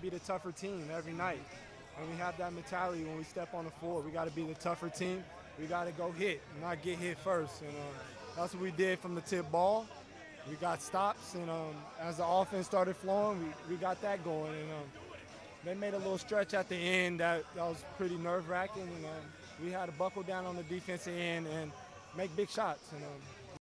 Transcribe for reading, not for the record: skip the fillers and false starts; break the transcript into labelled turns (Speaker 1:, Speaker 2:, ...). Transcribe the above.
Speaker 1: be the tougher team every night. And we have that mentality when we step on the floor. We got to be the tougher team. We got to go hit, not get hit first. And that's what we did from the tip ball. We got stops, and as the offense started flowing, we got that going. And they made a little stretch at the end that was pretty nerve-wracking. And we had to buckle down on the defensive end and make big shots. And